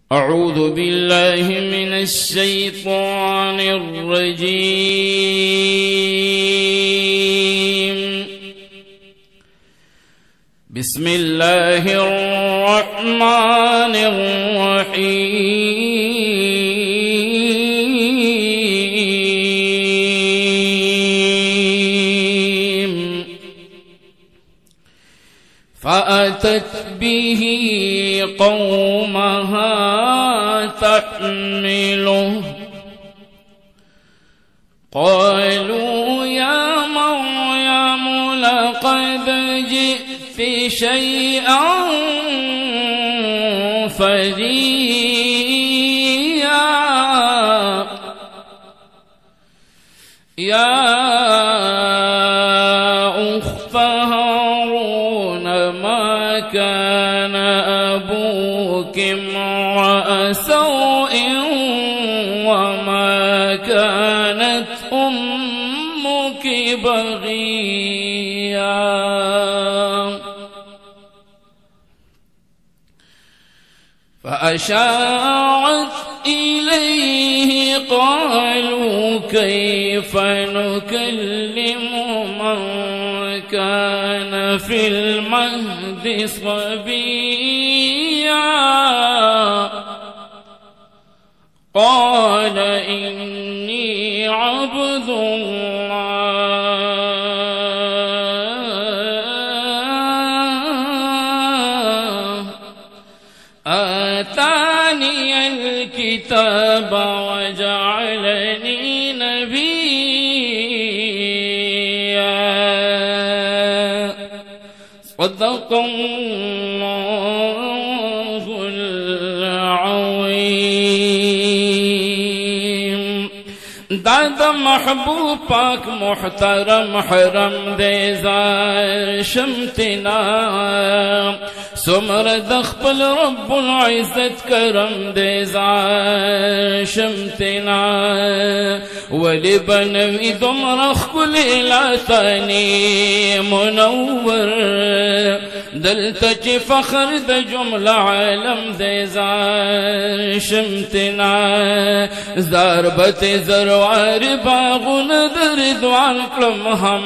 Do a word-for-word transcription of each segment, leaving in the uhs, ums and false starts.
أعوذ بالله من الشيطان الرجيم. بسم الله الرحمن الرحيم. فأتت به قومها تحمله قالوا يا مريم لقد جئت شيئا فريا يا أخت هارون ما كان أبوك امرأ سوء وما كانت أمك بغيا. فأشارت إليه قالوا كيف نكلم من كان في المهد صبيا. قال إني عبد الله آتاني الكتاب وجعلني نبيا. صدق الله العظيم. دادا محبوب پاک محترم حرم دے زار شمتنا سمر دخبل رب العزت کرم دے زار شمتنا ولی بنوی دمرخ کل لاتانی منور دلتا چی فخر دا جمل عالم دے زار شمتنا زاربت زروار باغون در دوان کلم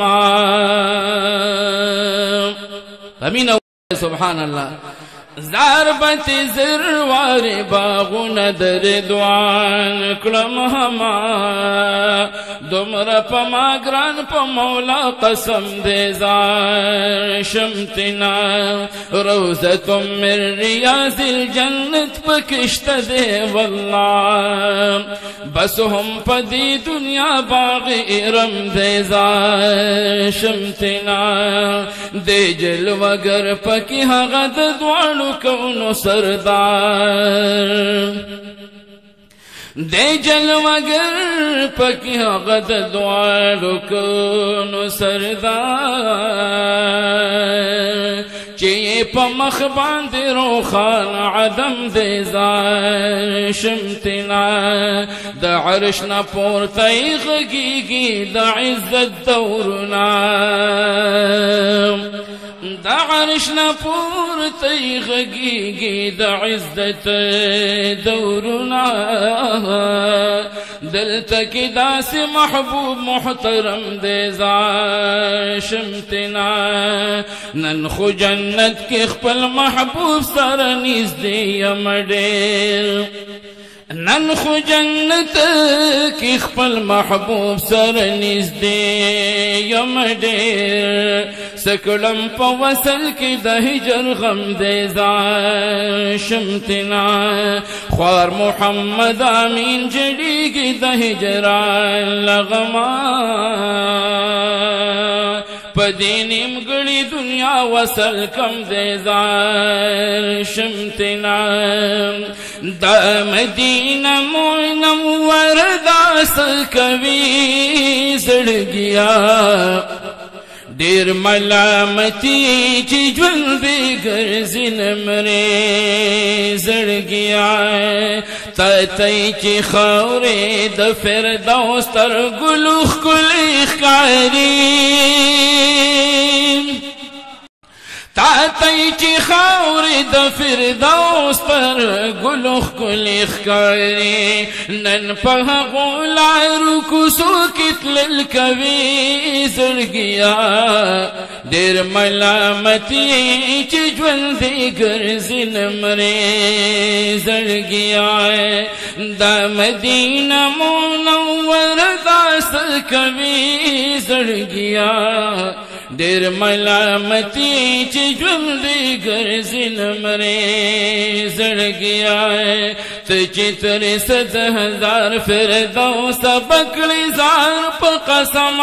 ہمام امین سبحان اللہ. زاربت زروار باغون در دوان کلم ہما دمر پما گران پا مولا قسم دے زار شمتنا روزتم من ریاض الجنت پکشت دے واللہ بس ہم پا دی دنیا باغ ارم دے زار شمتنا دے جل وگر پکی حغد دوانو کونو سردار دے جلوگر پکی غد دوارو کونو سردار چیئے پا مخبان دے روخان عدم دے زار شمتنا دا عرشنا پورتائی غگیگی دا عزت دورنا دا عرشنا پورتائی غگیگی دا عزت دورنا دلتا کی داس محبوب محترم دے زار شمتنا ننخو جنت کی خپل محبوب سر نیز دے یمڈیر ننخو جنت کی خپل محبوب سر نیز دے یمڈیر سکلم پا وصل کی دا ہجر غم دے زار شمتنا خوار محمد آمین جڑی کی دا ہجران لغما پدینیم گڑی دنیا وصل کم دے زار شمتنا دا مدینہ منور دا سکوی زڑ گیا دیر ملامتی چی جون بے گرزی نمرے زڑ گیا تاتی چی خورے دفر دوستر گلوخ کلیخ کاری تاتی چی خاوری دا فردوس پر گلو خکلی خکاری نن پا غولارو کسو کتلل کوي زړګیا ډېر ملامتي چې ژوند دې ګرځي نمرې زړګیا دا مدینه منوره داس کوي زړګیا ډېر ملامتي چې ژوند دې ګرځي نمرې زړګیا ته چې تر صد هزار فردوس بکړي زار په قسم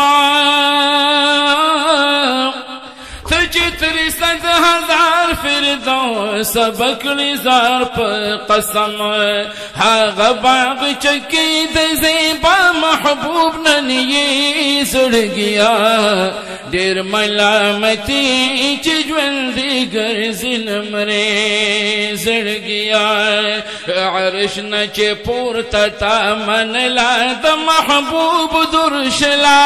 ته چې تر صد هزار فردوس بکړي زار په قسم هغه باغ چکی د زیبا محبوب نن یې زړګیا ډېر ملامتي چې ژوند دې ګرځي نمرې زړګیا عرش نه چې پورته تا منلا د محبوب درشلا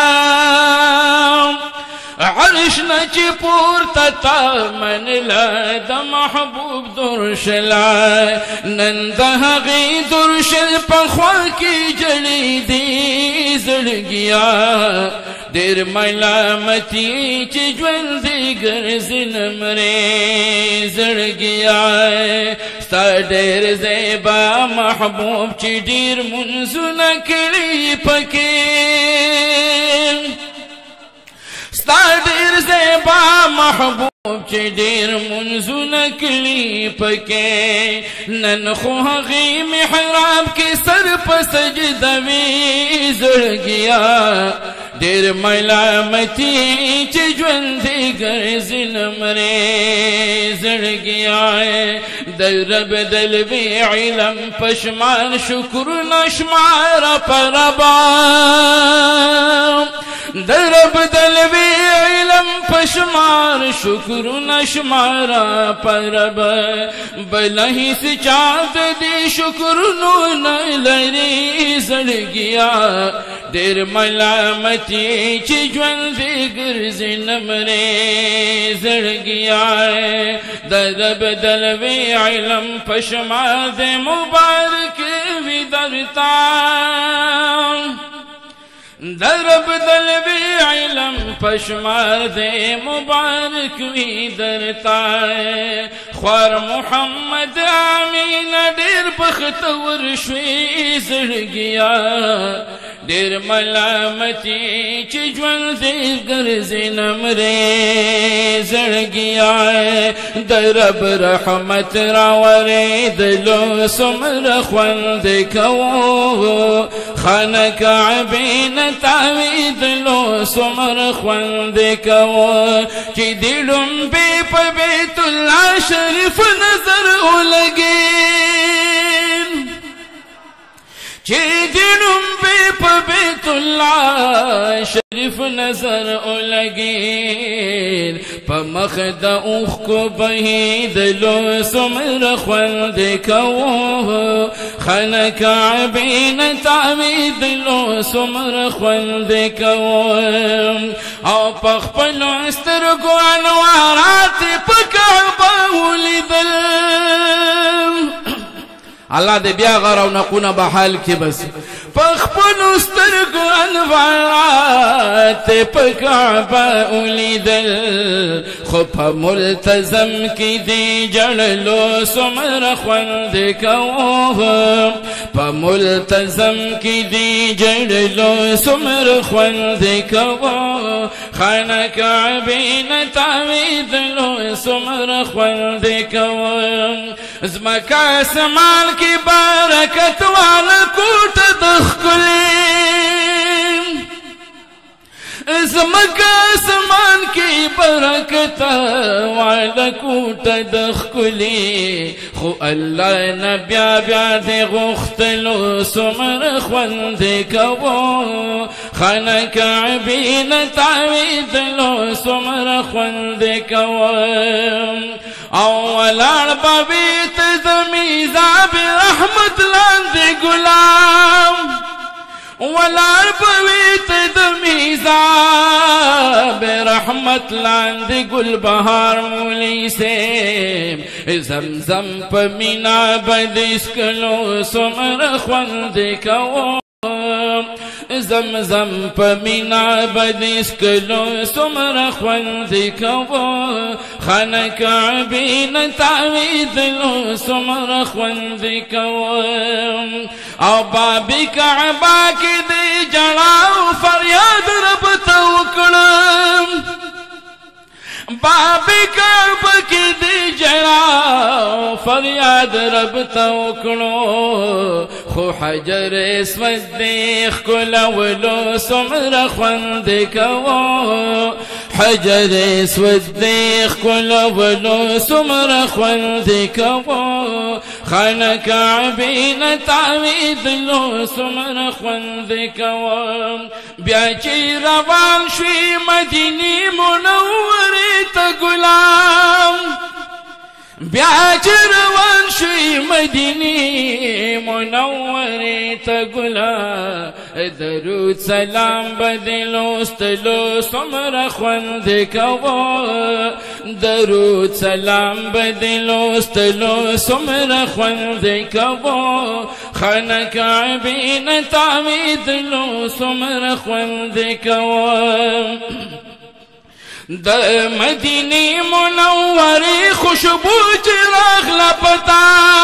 عرش نه چې پورته تا منلا د محبوب درشلا نن د هغې درشل په خوا کې جړې دي زړګیا ډېر ملامتي چې ژوند دې ګرځي نمرې زړګیا ستا ډېر زیبا محبوب چې ډېر منځونه کړي پکې ستا ډېر زیبا محبوب چې ډېر منځونه کړي پکې نن خو هغې محراب کې سر په سجده وي زړګیا ډېر ملامتي چې ژوند دې ګرځي نمرې زړګیا د رب د لوی علم په شمار شکرونه شماره په ربا د رب د لوی علم په شمار شکرونه شماره په ربا بل هیڅ چا د دې شکرونو نه لري زړګیا ډېر ملامتي چې ژوند دې ګرځي نمرې زړګیا د رب د لوی علم په شمار د مبارک وي درتا د رب د لوی علم په شمار د مبارک وي درتا خوار محمد امین ډېر بختور شوي زړګیا ډېر ملامتي چې ژوند دې ګرځي نمرې زړګیا د رب رحمت راورېدلو څومره خوند کوو خانه کعبې نه تاوېدلو څومره خوند کوو چې د ډومبې په بیت الله شریف نظر ولګېد چې د ډومبې په بیت الله شریف نظر ولګېد په مخ د اوښکو بهېدلو څومره خوند کوو خانه کعبې نه تاوېدلو څومره خوند کوو او په خپلو سترګو انوارات په کعبه ولیدل الله دې بیا غر او نقونه به حال کې بس په خپلو سترګو انوارات په کعبه ولیدل خو په ملتزم کې دې جړلو څومره خوند کوو په ملتزم کې دې جړلو څومره خوند کوو خانه کعبې نه تاوېدلو څومره خوند کوو ځمکه اسمان کی برکت والا کوټ د ښکلي زمکه اسمان کی برکت والا کوټ د ښکلي خو الله نه بیا بیا دې غوښتلو څومره خوند کوو خانه کعبې نه تاوېدلو څومره خوند کوو او ولاړ به بیت د میزاب رحمت لاندې ګلام ولار بویت د میزاب رحمت لاند گل بہار مولی سے زمزم پا مینا بدس کلو سمر خوند کو زمزم پا مینا بدس کلو سمر خوند کو خانہ کعبین تعوید لو سمر خوند کو او بابی کعبہ کی دی جڑاو فریاد رب توکڑم بابی کعبہ کی دی جڑاو فریاد رب توکڑو خو حجر اسود دیخ کلولو سمر خوند کو حجر اسود دیخ کلولو سمر خوند کو خانہ کعبین تعوید لو سمر خوند کو بیا چی روان شوی مدینی منوری تا غلام بیا چی روان شوی مدینی منوری تا غلام درود سلام بدلو ستلو سمر خوند کو درود سلام بدلو ستلو سمر خوند کو خانہ کعبین تعوید لو سمر خوند کو د مدینی منوری خوشبو چراغ لپتا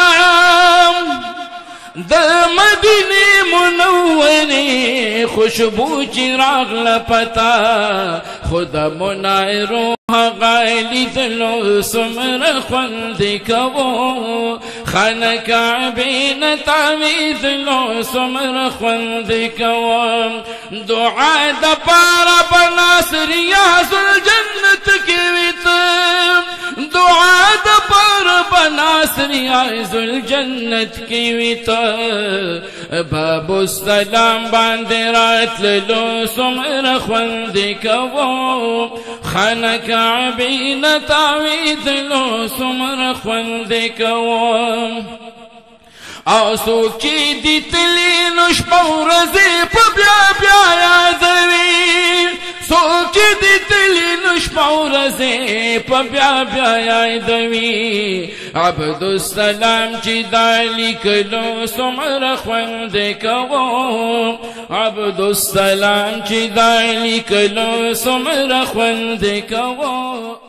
د مدینی منوری خوشبو چراغ لپتا خدا منائرو غائلی دلو سمر خوند کو خانہ کعبین تعوید لو سمر خوند کو دعا دا پارا بناصر ریاض الجنت کی ویت دعا دا پارا بناصر ریاض الجنت کی ویت باب السلام باندرات للو سمر خوند کو خانہ کعبین تعوید لو سمر خوند کو او سوک چی دی تلی نشپو رزی پا بیا بیا یادوی سوک چی دی تلی نشپو رزی پا بیا بیا یادوی عبدالسلام چی دالی کلو سمر خوند کو عبدالسلام چی دالی کلو سمر خوند کو